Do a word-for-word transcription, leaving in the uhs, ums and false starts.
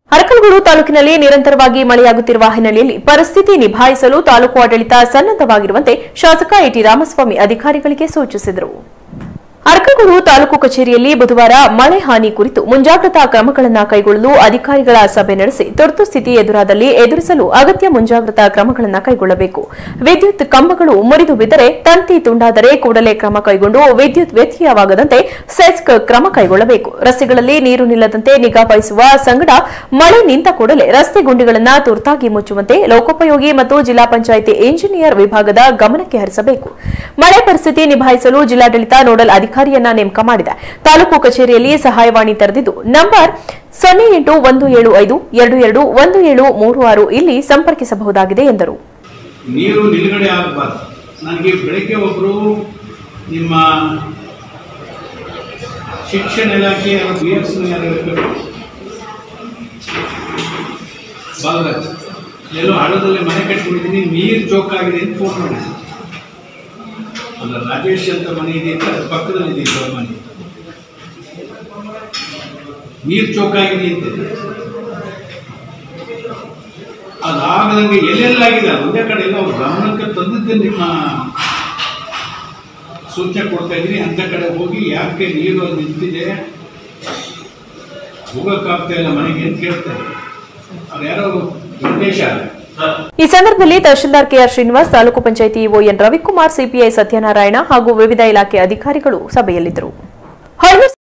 ಅರಕಲಗೂಡು ತಾಲೂಕಿನಲ್ಲಿ ನಿರಂತರವಾಗಿ ಮಳೆಯಾಗುತ್ತಿರುವ ಹಿನ್ನೆಲೆಯಲ್ಲಿ ಪರಿಸ್ಥಿತಿ ನಿಭಾಯಿಸಲು ತಾಲೂಕು ಆಡಳಿತ ಸನ್ನದ್ದವಾಗಿರುವಂತೆ ಶಾಸಕ ಎಟಿ ರಾಮಸ್ವಾಮಿ ಅಧಿಕಾರಿಗಳಿಗೆ ಸೂಚಿಸಿದರು. ಅರಕಲಗೂಡು ತಾಲೂಕು ಕಚೇರಿಯಲ್ಲಿ ಬುಧವಾರ ಮಳೆ ಹಾನಿ ಕುರಿತು ಮುಂಜಾಗ್ರತಾ ಕ್ರಮಗಳನ್ನು ಕೈಗೊಳ್ಳಲು ಅಧಿಕಾರಿಗಳ ಸಭೆ ನಡೆಸಿ ತುರ್ತು ಸ್ಥಿತಿ ಎದುರಾದಲ್ಲಿ ಎದುರಿಸಲು ಅಗತ್ಯ ಮುಂಜಾಗ್ರತಾ ಕ್ರಮಗಳನ್ನು ಕೈಗೊಳ್ಳಬೇಕು. ವಿದ್ಯುತ್ ಕಂಬಗಳು ಮುರಿದು ಬಿದ್ದರೆ, ತಂತಿ ತುಂಡಾದರೆ ಕೂಡಲೇ ಕ್ರಮ ಕೈಗೊಂಡು ವಿದ್ಯುತ್ ವ್ಯತ್ಯಯವಾಗದಂತೆ ಸೆಸ್ಕ್ ಕ್ರಮ ಕೈಗೊಳ್ಳಬೇಕು. ರಸ್ತೆಗಳಲ್ಲಿ ನೀರು ನಿಲ್ಲದಂತೆ ನಿಗಾ ವಹಿಸುವ ಸಂಗಡ ಮಳೆ ನಿಂತ ಕೂಡಲೇ ರಸ್ತೆ ಗುಂಡಿಗಳನ್ನು ತುರ್ತಾಗಿ ಮುಚ್ಚುವಂತೆ ಲೋಕೋಪಯೋಗಿ ಮತ್ತು ಜಿಲ್ಲಾ ಪಂಚಾಯಿತಿ ಇಂಜಿನಿಯರ್ ವಿಭಾಗದ ಗಮನಕ್ಕೆ ಹರಿಸಬೇಕು. ಮಳೆ ಪರಿಸ್ಥಿತಿ ನಿಭಾಯಿಸಲು ಜಿಲ್ಲಾಡಳಿತ ನೋಡಲ್ ಅಧಿಕಾರಿಯನ್ನ ನೇಮಕ ಮಾಡಿದೆ. ತಾಲೂಕು ಕಚೇರಿಯಲ್ಲಿ ಸಹಾಯವಾಣಿ ತೆರೆದಿದ್ದು ನಂಬರ್ ಸೊನ್ನೆ ಎಂಟು ಒಂದು ಏಳು ಐದು ಎರಡು ಎರಡು ಒಂದು ಏಳು ಮೂರು ಆರು ಇಲ್ಲಿ ಸಂಪರ್ಕಿಸಬಹುದಾಗಿದೆ ಎಂದರು. ನೀರು ನಿಲುಗಡೆ ಆಗಬಾರದು. ನನಗೆ ಬೆಳಗ್ಗೆ ಒಬ್ಬರು ನಿಮ್ಮ ಶಿಕ್ಷಣ ಇಲಾಖೆ ಬಿ ಎಸ್ ಬಾಲರಾಜ್ ಎಲ್ಲೋ ಹಳ್ಳದಲ್ಲಿ ಮನೆ ಕಟ್ಕೊಂಡಿದ್ದೀನಿ, ನೀರು ಚೋಕಾಗಿದೆ ಅಂತ ಫೋನ್ ಮಾಡಿದ್ದೀನಿ. ಅಲ್ಲ, ರಾಜೇಶ್ ಅಂತ ಮನೆ ಇದೆ ಅಂತ ಅದ್ರ ಪಕ್ಕದಲ್ಲಿ ಇದೆ ಇಬ್ಬರ ಮನೆ, ನೀರು ಚೋಕಾಗಿದೆ ಅಂತ. ಅದಾಗದಂಗೆ ಎಲ್ಲೆಲ್ಲಾಗಿದೆ ಒಂದೇ ಕಡೆ ಎಲ್ಲ ಅವ್ರ ಗಮನಕ್ಕೆ ತಂದಿದ್ದೆ ನಿಮ್ಮ ಸೂಚನೆ ಕೊಡ್ತಾ ಇದ್ದೀನಿ. ಅಂತ ಕಡೆ ಹೋಗಿ ಯಾಕೆ ನೀರು ಅಲ್ಲಿ ನಿಂತಿದೆ, ಹೋಗಕ್ಕಾಗ್ತಾ ಇಲ್ಲ ಮನೆಗೆ ಅಂತ ಕೇಳ್ತಾರೆ. ಅವ್ರು ಯಾರೋ ಉದ್ದೇಶ. ಈ ಸಂದರ್ಭದಲ್ಲಿ tahsildar KR Srinivas, taluk panchayat EO N Ravikumar, CPI Satyanarayana ಹಾಗೂ ವಿವಿಧ ಇಲಾಖೆ ಅಧಿಕಾರಿಗಳು ಸಭೆಯಲ್ಲಿದ್ದರು.